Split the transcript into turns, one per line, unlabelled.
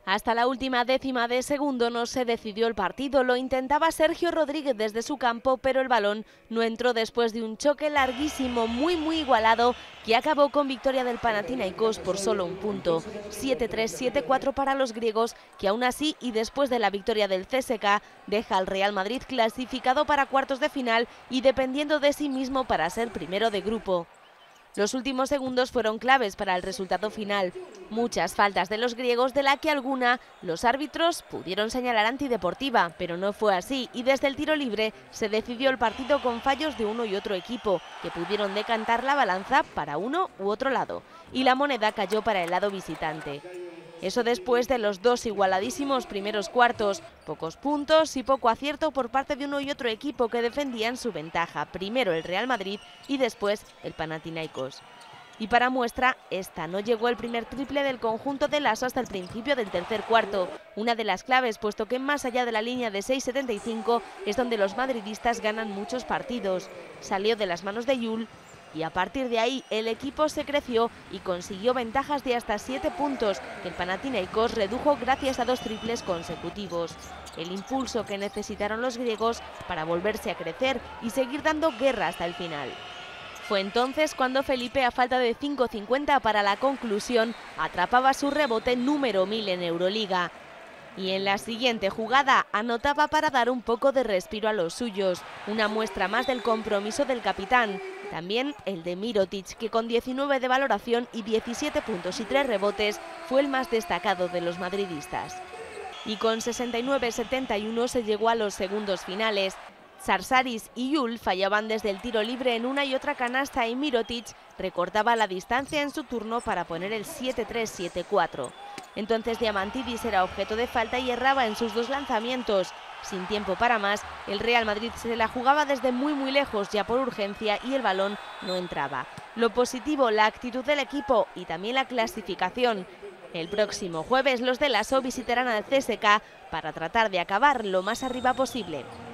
Hasta la última décima de segundo no se decidió el partido. Lo intentaba Sergio Rodríguez desde su campo, pero el balón no entró después de un choque larguísimo, muy igualado, que acabó con victoria del Panathinaikos por solo un punto. 7-3, 7-4 para los griegos, que aún así y después de la victoria del CSKA deja al Real Madrid clasificado para cuartos de final y dependiendo de sí mismo para ser primero de grupo. Los últimos segundos fueron claves para el resultado final. Muchas faltas de los griegos, de la que alguna los árbitros pudieron señalar antideportiva, pero no fue así y desde el tiro libre se decidió el partido con fallos de uno y otro equipo, que pudieron decantar la balanza para uno u otro lado, y la moneda cayó para el lado visitante. Eso después de los dos igualadísimos primeros cuartos, pocos puntos y poco acierto por parte de uno y otro equipo que defendían su ventaja, primero el Real Madrid y después el Panathinaikos. Y para muestra, esta no llegó el primer triple del conjunto de Lasso hasta el principio del tercer cuarto, una de las claves puesto que más allá de la línea de 6,75 es donde los madridistas ganan muchos partidos. Salió de las manos de Yul y a partir de ahí el equipo se creció y consiguió ventajas de hasta 7 puntos que el Panathinaikos redujo gracias a 2 triples consecutivos. El impulso que necesitaron los griegos para volverse a crecer y seguir dando guerra hasta el final. Fue entonces cuando Felipe, a falta de 5,50 para la conclusión, atrapaba su rebote número 1000 en Euroliga. Y en la siguiente jugada anotaba para dar un poco de respiro a los suyos, una muestra más del compromiso del capitán. También el de Mirotic, que con 19 de valoración y 17 puntos y 3 rebotes fue el más destacado de los madridistas. Y con 69-71 se llegó a los segundos finales. Sarsaris y Yul fallaban desde el tiro libre en una y otra canasta y Mirotic recortaba la distancia en su turno para poner el 7-3, 7-4. Entonces Diamantidis era objeto de falta y erraba en sus 2 lanzamientos. Sin tiempo para más, el Real Madrid se la jugaba desde muy lejos ya por urgencia y el balón no entraba. Lo positivo, la actitud del equipo y también la clasificación. El próximo jueves los de Lasso visitarán al CSKA para tratar de acabar lo más arriba posible.